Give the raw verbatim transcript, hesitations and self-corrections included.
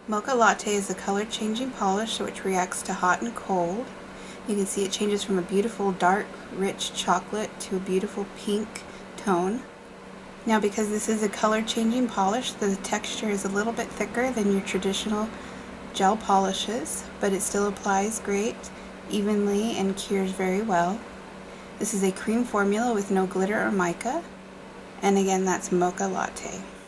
Mocha Latte is a color changing polish which reacts to hot and cold. You can see it changes from a beautiful dark, rich chocolate to a beautiful pink tone. Now, because this is a color changing polish, the texture is a little bit thicker than your traditional gel polishes, but it still applies great, evenly, and cures very well. This is a cream formula with no glitter or mica, and again, that's Mocha Latte.